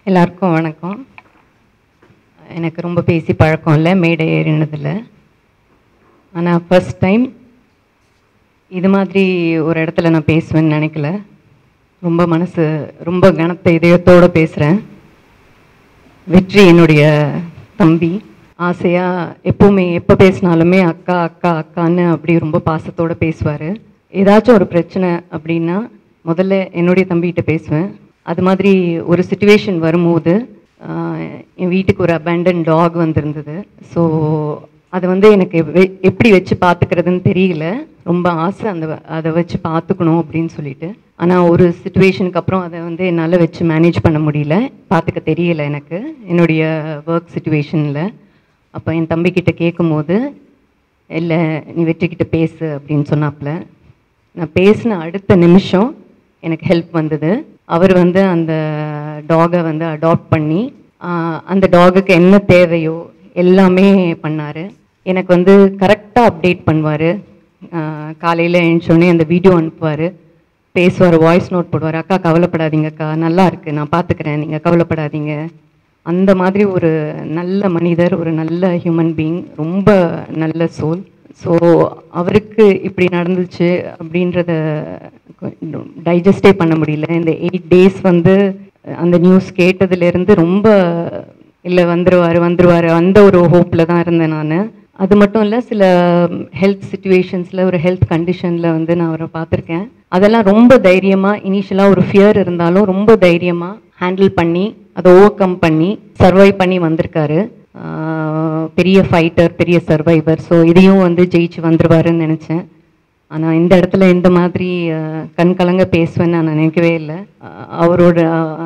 எல்லாருக்கும் வணக்கம். எனக்கு ரொம்ப பேசி பழக்கம் இல்லை, மேடை ஏறினதில்லை. ஆனால் ஃபர்ஸ்ட் டைம் இது மாதிரி ஒரு இடத்துல நான் பேசுவேன்னு நினைக்கல. ரொம்ப கனத்த இதயத்தோடு பேசுகிறேன். வெற்றி என்னுடைய தம்பி. ஆசையாக எப்போவுமே எப்போ பேசினாலுமே அக்கா அக்கா அக்கான்னு அப்படி ரொம்ப பாசத்தோடு பேசுவார். ஏதாச்சும் ஒரு பிரச்சனை அப்படின்னா முதல்ல என்னுடைய தம்பிகிட்ட பேசுவேன். அது மாதிரி ஒரு சிச்சுவேஷன் வரும்போது என் வீட்டுக்கு ஒரு அபேண்டன் டாக் வந்திருந்தது. ஸோ அதை எனக்கு எப்படி வச்சு பார்த்துக்கிறதுன்னு தெரியல. ரொம்ப ஆசை அதை வச்சு பார்த்துக்கணும் அப்படின்னு சொல்லிட்டு. ஆனால் ஒரு சிச்சுவேஷனுக்கு அப்புறம் அதை என்னால் வச்சு மேனேஜ் பண்ண முடியல, பார்த்துக்க தெரியல எனக்கு என்னுடைய ஒர்க் சிச்சுவேஷனில். அப்போ என் தம்பிக்கிட்ட கேட்கும்போது, இல்லை நீ வெற்றிக்கிட்ட பேசு அப்படின்னு சொன்னாப்புல. நான் பேசின அடுத்த நிமிஷம் எனக்கு ஹெல்ப் வந்தது. அவர் அந்த டாகை அடாப்ட் பண்ணி அந்த டாகுக்கு என்ன தேவையோ எல்லாமே பண்ணார். எனக்கு கரெக்டாக அப்டேட் பண்ணுவார். காலையில் எழுந்தோடனே அந்த வீடியோ அனுப்புவார், பேசுவார், வாய்ஸ் நோட் போடுவார். அக்கா கவலைப்படாதீங்க அக்கா, நல்லா இருக்குது, நான் பார்த்துக்கிறேன், நீங்கள் கவலைப்படாதீங்க. அந்த மாதிரி ஒரு நல்ல மனிதர், ஒரு நல்ல ஹியூமன் பீயிங், ரொம்ப நல்ல சோல். ஸோ அவருக்கு இப்படி நடந்துச்சு அப்படின்றத டைஜஸ்டே பண்ண முடியல. இந்த 8 days அந்த நியூஸ் கேட்டதுலேருந்து ரொம்ப இல்லை வந்துருவார் அந்த ஒரு ஹோப்பில் தான் இருந்தேன் நான். அது மட்டும் இல்லை, சில ஹெல்த் சிச்சுவேஷன்ஸில், ஒரு ஹெல்த் கண்டிஷனில் நான் அவரை பார்த்துருக்கேன். அதெல்லாம் ரொம்ப தைரியமாக, இனிஷியலாக ஒரு ஃபியர் இருந்தாலும் ரொம்ப தைரியமாக ஹேண்டில் பண்ணி அதை ஓவர் கம் பண்ணி சர்வை பண்ணி வந்திருக்காரு. பெரிய ஃபைட்டர், பெரிய சர்வைவர். ஸோ இதையும் ஜெயிச்சு வந்துடுவாருன்னு நினச்சேன். ஆனால் இந்த இடத்துல இந்த மாதிரி கண் கலங்க பேசுவேன்னு நான் நினைக்கவே இல்லை. அவரோட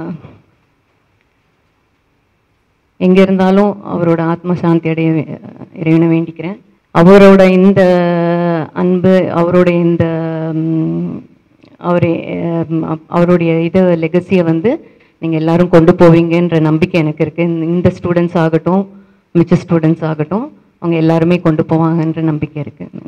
எங்கே இருந்தாலும் அவரோட ஆத்ம சாந்தி அடைய இறைவனை வேண்டிக்கிறேன். அவரோட இந்த அன்பு, அவருடைய இந்த அவருடைய லெகசியை நீங்கள் எல்லாரும் கொண்டு போவீங்கன்ற நம்பிக்கை எனக்கு இருக்குது. இந்த ஸ்டூடெண்ட்ஸ் ஆகட்டும், மிச்ச ஸ்டூடெண்ட்ஸ் ஆகட்டும், அவங்க எல்லாருமே கொண்டு போவாங்கன்ற நம்பிக்கை இருக்குது.